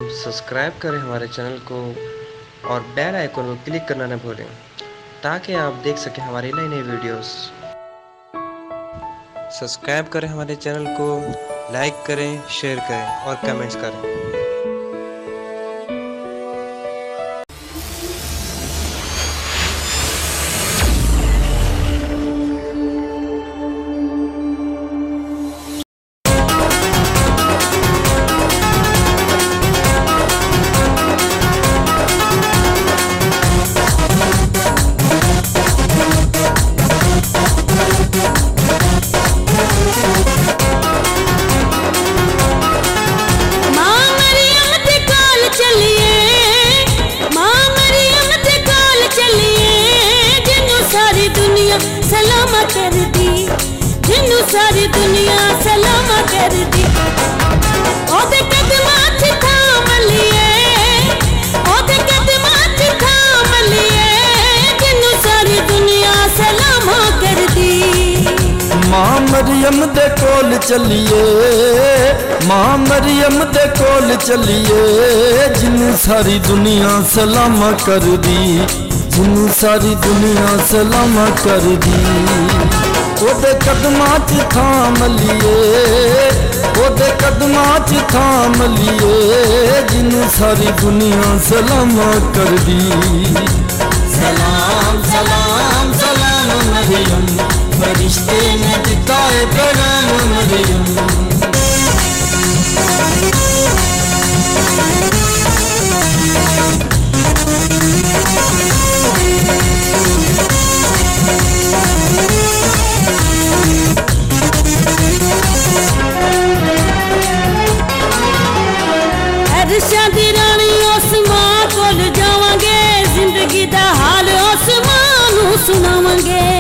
Subscribe करें हमारे channel को और बेल आइकन को क्लिक करना न भूलें ताकि आप देख सकें हमारी नई नई वीडियोस। सब्सक्राइब करें हमारे चैनल को, लाइक करें, शेयर करें और कमेंट्स करें। सारी दुनिया सलाम कर दी ओदे कदमां च थाम लिए ओदे कदमां च थाम लिए जिन्नू सारी दुनिया सलाम कर दी। मां मरियम दे कोल चलिए, मां मरियम दे कोल चलिए, जिन्नू सारी दुनिया सलाम कर दी, जिन्नू सारी दुनिया सलाम कर दी। ओदे कदमां च थाम लिए, ओदे कदमां च थाम लिए, जिन्नू सारी दुनिया सलाम कर दी। सलाम सलाम सलाम मरियम, फरिश्ते ने दिता है पैगाम मरियम। शादी रानी उस मां कोल जावांगे, जिंदगी दा हाल उस मां नू सुनावांगे।